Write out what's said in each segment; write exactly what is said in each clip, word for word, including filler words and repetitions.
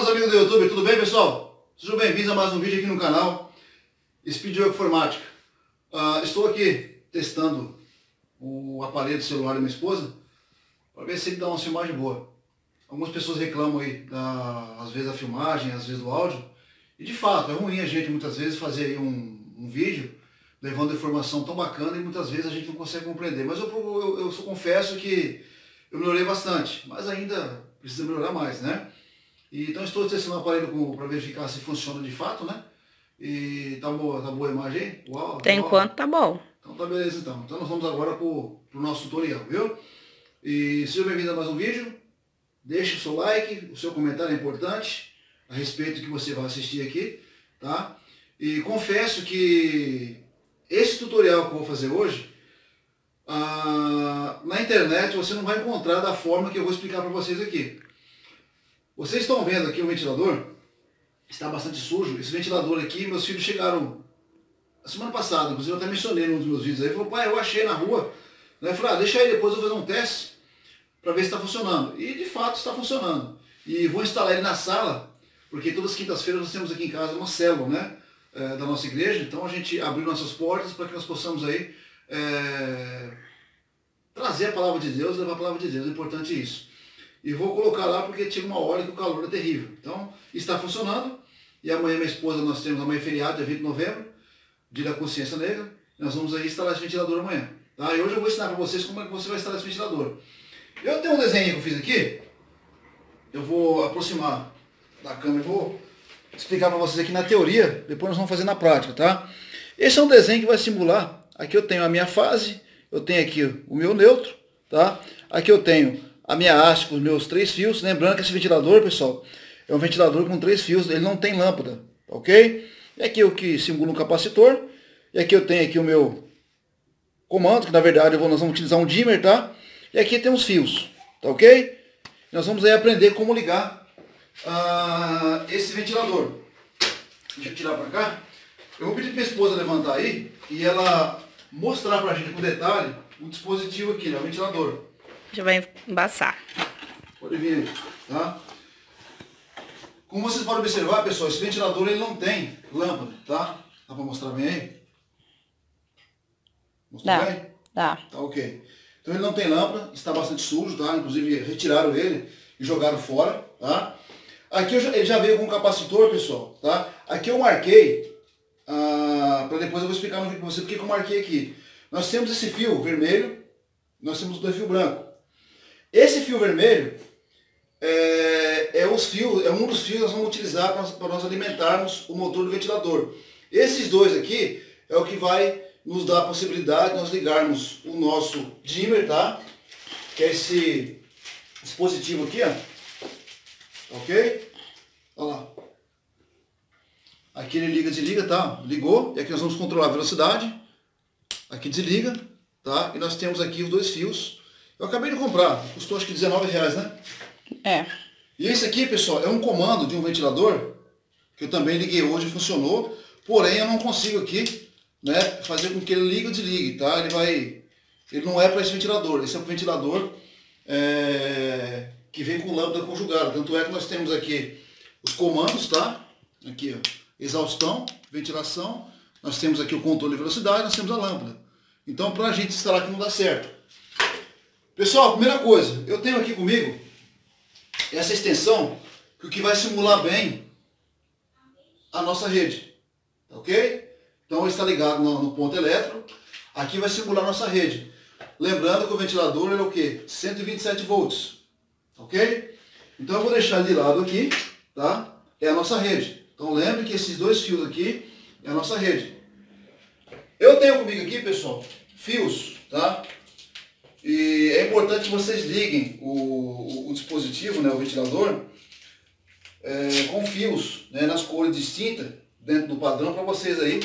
meus amigos do YouTube, tudo bem, pessoal? Sejam bem-vindos a mais um vídeo aqui no canal Speedwork Informática. Uh, estou aqui testando o aparelho do celular da minha esposa para ver se ele dá uma filmagem boa. Algumas pessoas reclamam aí, da, às vezes, da filmagem, às vezes do áudio. E de fato, é ruim a gente muitas vezes fazer aí um, um vídeo levando informação tão bacana e muitas vezes a gente não consegue compreender. Mas eu, eu, eu só confesso que eu melhorei bastante, mas ainda precisa melhorar mais, né? E, então estou testando o aparelho para verificar se funciona de fato, né? E tá boa, tá boa a imagem aí? Uau, Tem uau. Enquanto tá bom. Então tá beleza então. Então nós vamos agora para o nosso tutorial, viu? E seja bem-vindo a mais um vídeo. Deixe o seu like, o seu comentário é importante a respeito do que você vai assistir aqui, tá? E confesso que esse tutorial que eu vou fazer hoje, ah, na internet você não vai encontrar da forma que eu vou explicar para vocês aqui. Vocês estão vendo aqui o ventilador, está bastante sujo. Esse ventilador aqui, meus filhos chegaram a semana passada, inclusive eu até mencionei num dos meus vídeos aí, falou, pai, eu achei na rua, né? Eu falei, ah, deixa aí, depois eu vou fazer um teste para ver se está funcionando. E de fato está funcionando. E vou instalar ele na sala, porque todas as quintas-feiras nós temos aqui em casa uma célula, né, é, da nossa igreja. Então a gente abriu nossas portas para que nós possamos aí é, trazer a palavra de Deus, levar a palavra de Deus, é importante isso. E vou colocar lá porque tinha uma hora que o calor é terrível. Então está funcionando. E amanhã minha esposa, nós temos amanhã feriado, dia vinte de novembro, dia da consciência negra. Nós vamos aí instalar esse ventilador amanhã. Tá? E hoje eu vou ensinar para vocês como é que você vai instalar esse ventilador. Eu tenho um desenho que eu fiz aqui. Eu vou aproximar da câmera e vou explicar para vocês aqui na teoria. Depois nós vamos fazer na prática, tá? Esse é um desenho que vai simular. Aqui eu tenho a minha fase. Eu tenho aqui o meu neutro, tá? Aqui eu tenho a minha haste com os meus três fios. Lembrando que esse ventilador, pessoal, é um ventilador com três fios. Ele não tem lâmpada, ok? E aqui o que simula um capacitor. E aqui eu tenho aqui o meu comando, que na verdade eu vou, nós vamos utilizar um dimmer, tá? E aqui tem os fios, tá ok? Nós vamos aí aprender como ligar uh, esse ventilador. Deixa eu tirar para cá. Eu vou pedir para minha esposa levantar aí e ela mostrar para a gente com detalhe o dispositivo aqui, né, o ventilador. Já vai embaçar. Pode vir aí, tá? Como vocês podem observar, pessoal, esse ventilador ele não tem lâmpada, tá? Dá para mostrar bem aí? Mostrar Dá, bem? dá. Tá ok. Então ele não tem lâmpada, está bastante sujo, tá? Inclusive retiraram ele e jogaram fora, tá? Aqui eu já, ele já veio com um capacitor, pessoal, tá? Aqui eu marquei, ah, para depois eu vou explicar no vídeo para você porque que eu marquei aqui. Nós temos esse fio vermelho, nós temos dois fios brancos. Esse fio vermelho é, é, os fios, é um dos fios que nós vamos utilizar para nós alimentarmos o motor do ventilador. Esses dois aqui é o que vai nos dar a possibilidade de nós ligarmos o nosso dimmer, tá? Que é esse dispositivo aqui, ó. Ok? Olha lá. Aqui ele liga, desliga, tá? Ligou. E aqui nós vamos controlar a velocidade. Aqui desliga, tá? E nós temos aqui os dois fios. Eu acabei de comprar. Custou acho que dezenove reais, né? É. E esse aqui, pessoal, é um comando de um ventilador que eu também liguei hoje, funcionou. Porém, eu não consigo aqui, né, fazer com que ele ligue ou desligue, tá? Ele vai, ele não é para esse ventilador, esse é um ventilador é, que vem com lâmpada conjugada. Tanto é que nós temos aqui os comandos, tá? Aqui, ó, exaustão, ventilação, nós temos aqui o controle de velocidade, nós temos a lâmpada. Então, para a gente instalar aqui não dá certo. Pessoal, primeira coisa, eu tenho aqui comigo essa extensão que o que vai simular bem a nossa rede, ok? Então ele está ligado no, no ponto elétrico. Aqui vai simular a nossa rede. Lembrando que o ventilador ele é o quê? cento e vinte e sete volts. Ok? Então eu vou deixar de lado aqui, tá? É a nossa rede. Então lembre que esses dois fios aqui é a nossa rede. Eu tenho comigo aqui, pessoal, fios, tá? E é importante que vocês liguem o, o, o dispositivo, né, o ventilador, é, com fios, né, nas cores distintas, dentro do padrão, para vocês aí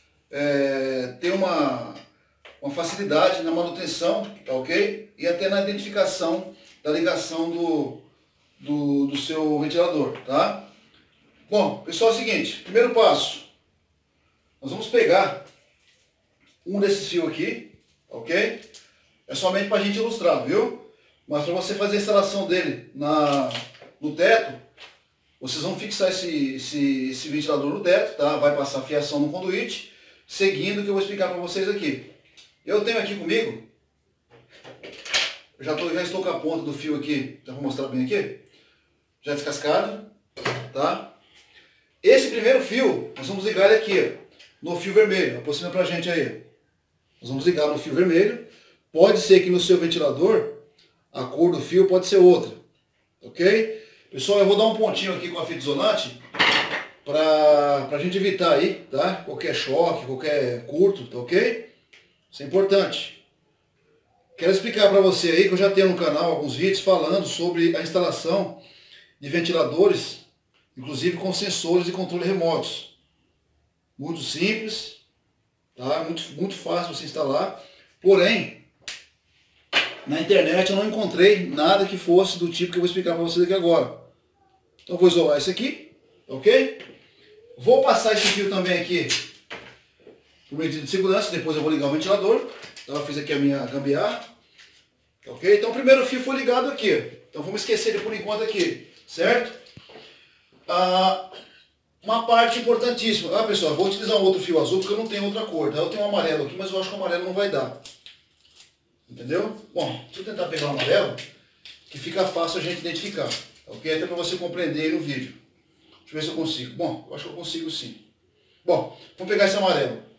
É, ter uma, uma facilidade na manutenção, tá ok? E até na identificação da ligação do, do, do seu ventilador, tá? Bom, pessoal, é o seguinte, primeiro passo, nós vamos pegar um desses fios aqui, ok? É somente para a gente ilustrar, viu? Mas para você fazer a instalação dele na, no teto, vocês vão fixar esse, esse, esse ventilador no teto, tá? Vai passar fiação no conduíte, seguindo o que eu vou explicar para vocês aqui. Eu tenho aqui comigo, já, tô, já estou com a ponta do fio aqui, já vou mostrar bem aqui, já descascado, tá? Esse primeiro fio, nós vamos ligar ele aqui, no fio vermelho, aproxima pra gente aí. Nós vamos ligar no fio vermelho, pode ser que no seu ventilador, a cor do fio pode ser outra, ok? Pessoal, eu vou dar um pontinho aqui com a fita isolante, para a gente evitar aí, tá? Qualquer choque, qualquer curto, tá ok? Isso é importante. Quero explicar para você aí que eu já tenho no canal alguns vídeos falando sobre a instalação de ventiladores, inclusive com sensores e controle remotos. Muito simples, tá? Muito, muito fácil você instalar. Porém, na internet eu não encontrei nada que fosse do tipo que eu vou explicar para vocês aqui agora. Então eu vou isolar isso aqui, ok? Vou passar esse fio também aqui por medida de segurança, depois eu vou ligar o ventilador. Então eu fiz aqui a minha gambiarra, ok? Então o primeiro fio foi ligado aqui. Então vamos esquecer ele por enquanto aqui, certo? Ah, uma parte importantíssima. Ah, pessoal, vou utilizar um outro fio azul porque eu não tenho outra cor. Tá? Eu tenho um amarelo aqui, mas eu acho que o amarelo não vai dar. Entendeu? Bom, deixa eu tentar pegar o amarelo, que fica fácil a gente identificar. Ok? Até para você compreender aí no vídeo. Deixa eu ver se eu consigo. Bom, eu acho que eu consigo sim. Bom, vamos pegar esse amarelo.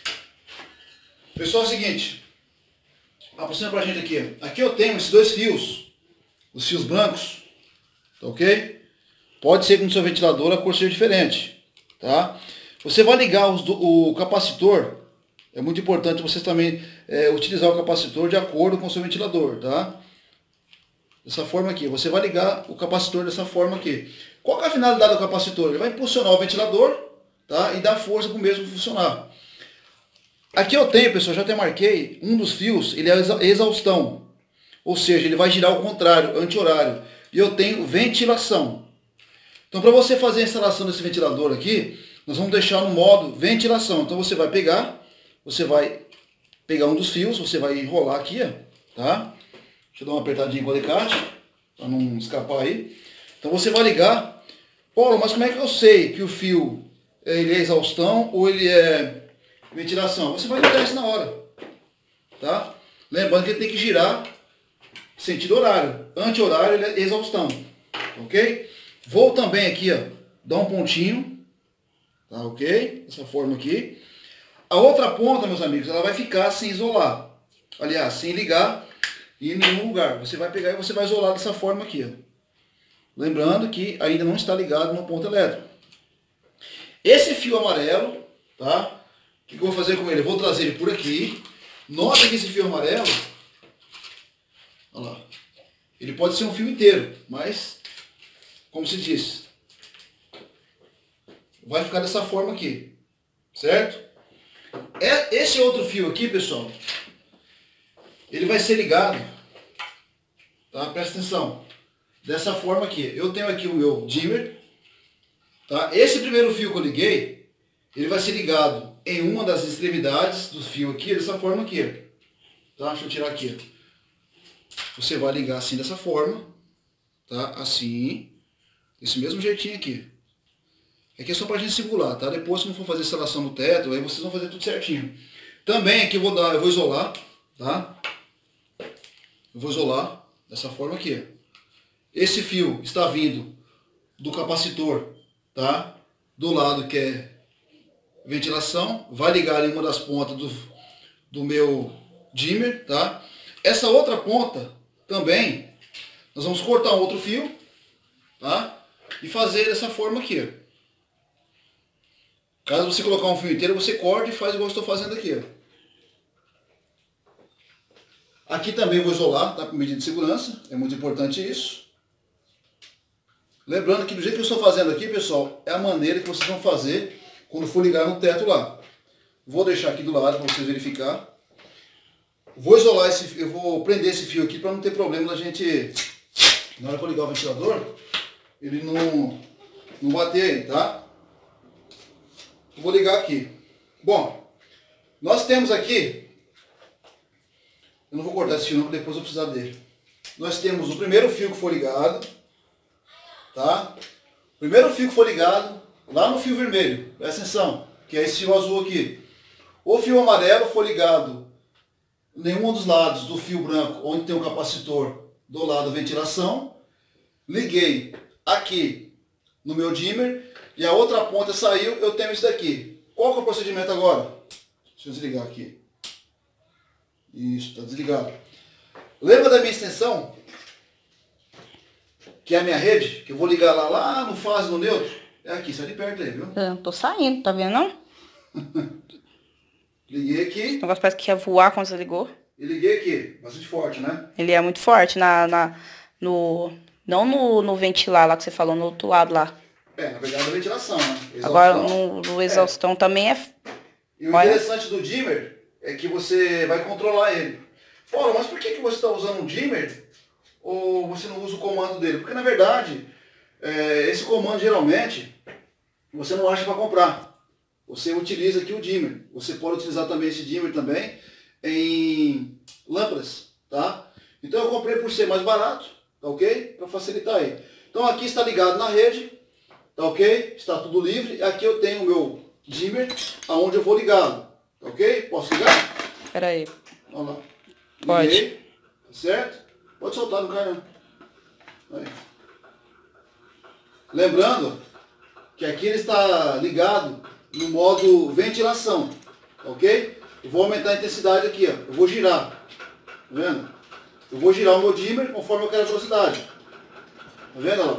Pessoal, é o seguinte. Aproxima pra gente aqui. Aqui eu tenho esses dois fios. Os fios brancos. Tá ok? Pode ser que no seu ventilador a cor seja diferente. Tá? Você vai ligar os do, o capacitor. É muito importante você também é, utilizar o capacitor de acordo com o seu ventilador. Tá? Dessa forma aqui. Você vai ligar o capacitor dessa forma aqui. Qual que é a finalidade do capacitor? Ele vai impulsionar o ventilador, tá? E dar força para o mesmo funcionar. Aqui eu tenho, pessoal, já até marquei, um dos fios, ele é exaustão. Ou seja, ele vai girar ao contrário, anti-horário. E eu tenho ventilação. Então para você fazer a instalação desse ventilador aqui, nós vamos deixar no modo ventilação. Então você vai pegar, você vai pegar um dos fios, você vai enrolar aqui, ó, tá? Deixa eu dar uma apertadinha com o alicate, para não escapar aí. Então você vai ligar. Paulo, mas como é que eu sei que o fio ele é exaustão ou ele é ventilação? Você vai ligar isso na hora. Tá? Lembrando que ele tem que girar sentido horário. Anti-horário ele é exaustão. Ok? Vou também aqui, ó, dar um pontinho. Tá ok? Dessa forma aqui. A outra ponta, meus amigos, ela vai ficar sem isolar. Aliás, sem ligar em nenhum lugar. Você vai pegar e você vai isolar dessa forma aqui, ó. Lembrando que ainda não está ligado no ponto elétrico. Esse fio amarelo, tá? O que eu vou fazer com ele? Eu vou trazer ele por aqui. Nota que esse fio amarelo, olha lá, ele pode ser um fio inteiro, mas, como se diz, vai ficar dessa forma aqui, certo? Esse outro fio aqui, pessoal, ele vai ser ligado, tá? Presta atenção. Dessa forma aqui. Eu tenho aqui o meu dimmer. Tá? Esse primeiro fio que eu liguei, ele vai ser ligado em uma das extremidades do fio aqui, dessa forma aqui. Tá? Deixa eu tirar aqui. Você vai ligar assim, dessa forma. Tá? Assim. Esse mesmo jeitinho aqui. Aqui é só pra gente simular, tá? Depois, se não for fazer instalação no teto, aí vocês vão fazer tudo certinho. Também aqui eu vou dar, eu vou isolar, tá? Eu vou isolar dessa forma aqui. Esse fio está vindo do capacitor, tá? Do lado que é ventilação, vai ligar em uma das pontas do, do meu dimmer, tá? Essa outra ponta também, nós vamos cortar um outro fio, tá? E fazer dessa forma aqui. Caso você colocar um fio inteiro, você corta e faz igual eu estou fazendo aqui. Aqui também vou isolar, tá? Por medida de segurança, é muito importante isso. Lembrando que do jeito que eu estou fazendo aqui, pessoal, é a maneira que vocês vão fazer quando for ligar no teto lá. Vou deixar aqui do lado para vocês verificar. Vou isolar esse, eu vou prender esse fio aqui para não ter problema da gente, na hora que eu ligar o ventilador, ele não, não bater aí, tá? Eu vou ligar aqui. Bom, nós temos aqui, eu não vou cortar esse fio não, porque depois eu vou precisar dele. Nós temos o primeiro fio que foi ligado. Tá? primeiro fio que for ligado, lá no fio vermelho, presta atenção, que é esse fio azul aqui. O fio amarelo for ligado em nenhum dos lados do fio branco, onde tem o capacitor do lado da ventilação. Liguei aqui no meu dimmer e a outra ponta saiu, eu tenho isso daqui. Qual que é o procedimento agora? Deixa eu desligar aqui. Isso, está desligado. Lembra da minha extensão? Que é a minha rede, que eu vou ligar lá, lá no fase, no neutro. É aqui, sai de perto aí, viu? Eu tô saindo, tá vendo não? Liguei aqui. Esse negócio parece que ia voar quando você ligou. E liguei aqui, bastante forte, né? Ele é muito forte na, na, no... Não no, no ventilar lá que você falou, no outro lado lá. É, na verdade é a ventilação, né? Exaustão. Agora no, no exaustão é. também é... E o Olha. interessante do dimmer é que você vai controlar ele. Paulo, mas por que, que você está usando um dimmer ou você não usa o comando dele? Porque na verdade, é, esse comando geralmente você não acha para comprar. Você utiliza aqui o dimmer. Você pode utilizar também esse dimmer também em lâmpadas, tá? Então eu comprei por ser mais barato, tá ok? Para facilitar aí. Então aqui está ligado na rede, tá ok? Está tudo livre. Aqui eu tenho o meu dimmer, aonde eu vou ligá-lo, tá ok? Posso ligar? Pera aí. Vamos lá. Pode. Liguei, tá certo? Pode soltar, não cai não. Aí. Lembrando que aqui ele está ligado no modo ventilação, tá ok? Eu vou aumentar a intensidade aqui, ó. Eu vou girar, tá vendo? Eu vou girar o meu dimmer conforme eu quero a velocidade. Tá vendo, ó?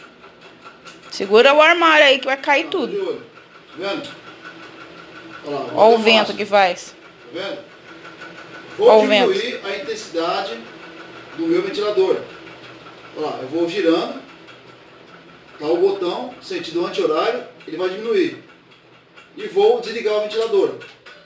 Segura o armário aí que vai cair Tá, tudo. de olho. Tá vendo? Olha lá, Olha o vou vento máximo. que faz. Tá vendo? Vou Olha o diminuir a intensidade do meu ventilador. Olha lá, eu vou girando. Tá o botão, sentido anti-horário, ele vai diminuir. E vou desligar o ventilador.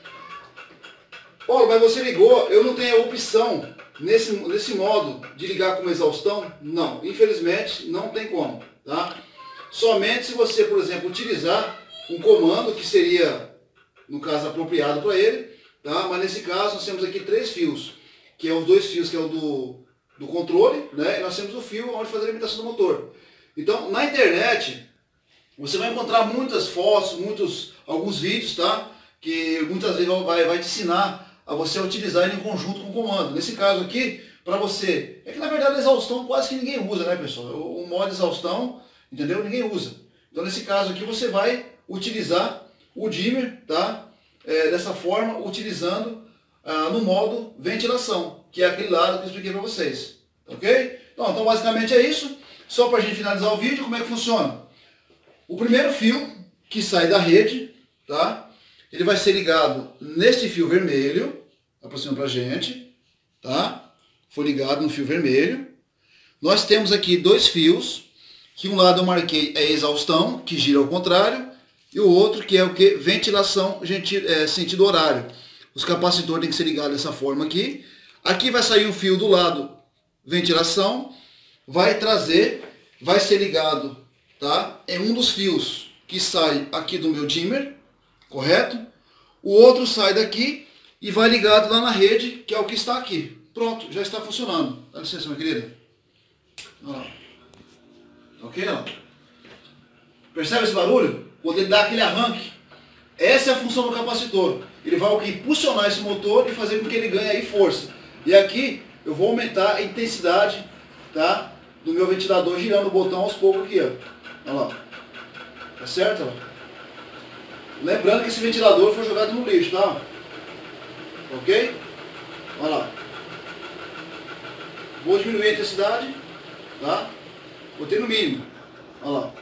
Paulo, mas você ligou, eu não tenho a opção nesse, nesse modo de ligar com exaustão? Não, infelizmente não tem como, tá? Somente se você, por exemplo, utilizar um comando que seria, no caso, apropriado para ele, tá? Mas nesse caso nós temos aqui três fios, que é os dois fios que é o do, do controle, né? E nós temos o fio onde fazer a alimentação do motor. Então, na internet, você vai encontrar muitas fotos, muitos, alguns vídeos, tá? Que muitas vezes vai, vai te ensinar a você utilizar ele em conjunto com o comando. Nesse caso aqui, para você... É que na verdade a exaustão quase que ninguém usa, né, pessoal? O, o modo exaustão, entendeu? Ninguém usa. Então, nesse caso aqui, você vai utilizar o dimmer, tá? É, dessa forma, utilizando ah, no modo ventilação, que é aquele lado que eu expliquei para vocês. Ok? Então, então, basicamente é isso. Só para a gente finalizar o vídeo, como é que funciona? O primeiro fio que sai da rede, tá? Ele vai ser ligado neste fio vermelho, aproxima para a gente, tá? Foi ligado no fio vermelho. Nós temos aqui dois fios, que um lado eu marquei é exaustão, que gira ao contrário, e o outro que é o que? Ventilação, é, sentido horário. Os capacitores têm que ser ligados dessa forma aqui. Aqui vai sair um fio do lado ventilação, vai trazer, vai ser ligado, tá? É um dos fios que sai aqui do meu dimmer, correto? O outro sai daqui e vai ligado lá na rede, que é o que está aqui. Pronto, já está funcionando. Dá licença, minha querida. Olha lá. Ok, ó? Percebe esse barulho? Quando ele dá aquele arranque, essa é a função do capacitor. Ele vai o que? Impulsionar esse motor e fazer com que ele ganhe aí força. E aqui eu vou aumentar a intensidade, tá? Do meu ventilador girando o botão aos poucos aqui, ó. Olha lá. Tá certo? Ó? Lembrando que esse ventilador foi jogado no lixo, tá? Ok? Olha lá. Vou diminuir a intensidade, tá? Botei no mínimo. Olha lá.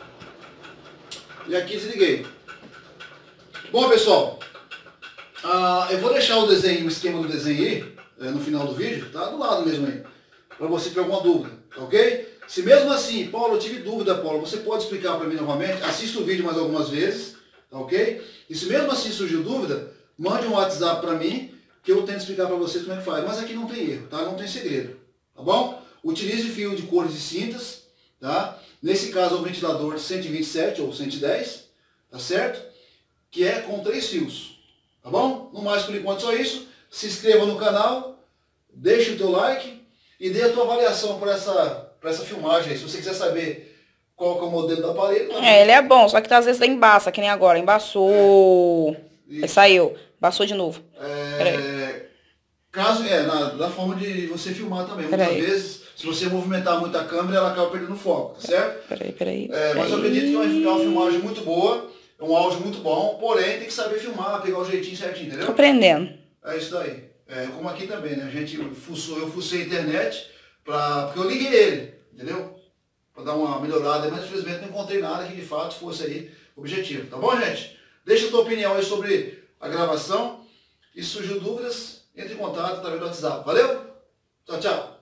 E aqui desliguei. Bom, pessoal, ah, eu vou deixar o desenho, o esquema do desenho aí, é, no final do vídeo, tá? Do lado mesmo aí. Para você ter alguma dúvida, ok? Se mesmo assim, Paulo, eu tive dúvida, Paulo, você pode explicar para mim novamente? Assista o vídeo mais algumas vezes, tá ok? E se mesmo assim surgiu dúvida, mande um WhatsApp para mim, que eu tento explicar para vocês como é que faz. Mas aqui não tem erro, tá? Não tem segredo, tá bom? Utilize fio de cores distintas, tá? Nesse caso é o ventilador cento e vinte e sete ou cento e dez, tá certo? Que é com três fios, tá bom? No mais, por enquanto, só isso. Se inscreva no canal, deixe o teu like e dê a tua avaliação para essa, para essa filmagem aí. Se você quiser saber qual que é o modelo do aparelho. É, ele é bom, só que às vezes embaça, que nem agora. Embaçou. É. Aí saiu. Embaçou de novo. É, Peraí. caso, é, na, da forma de você filmar também. Muitas Peraí. vezes, se você movimentar muito a câmera, ela acaba perdendo foco, tá certo? Peraí, peraí. É, mas eu acredito que é uma, é uma filmagem muito boa, é um áudio muito bom, porém tem que saber filmar, pegar o jeitinho certinho, entendeu? Tô aprendendo. É isso daí. É, como aqui também, né? A gente fuçou, eu fucei a internet, pra, porque eu liguei ele, entendeu? Para dar uma melhorada, mas infelizmente não encontrei nada que de fato fosse aí objetivo. Tá bom, gente? Deixa a tua opinião aí sobre a gravação. E se surgiu dúvidas, entre em contato através do WhatsApp. Valeu? Tchau, tchau.